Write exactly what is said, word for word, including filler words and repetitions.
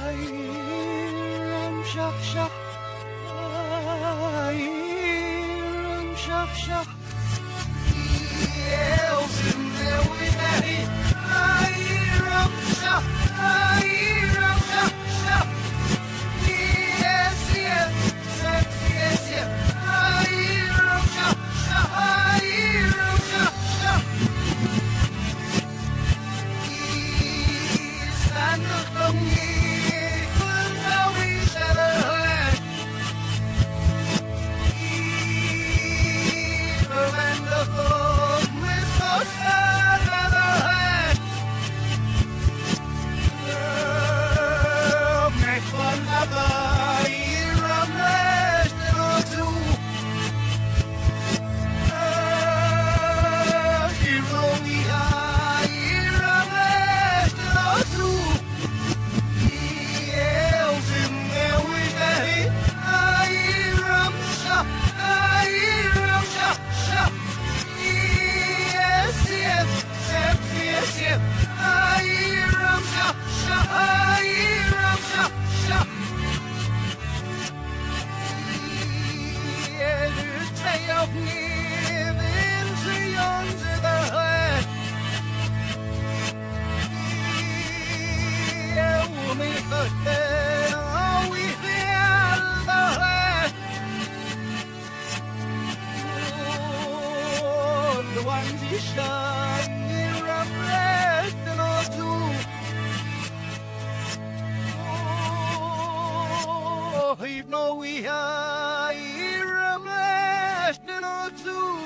Ayram shah shah, ayram shah shah. Eles meu idari, ayram shah, ayram shah shah. Yes yes yes yes yes, ayram shah shah, ayram shah shah. Stand up me. No, we are here, I'm last in all two.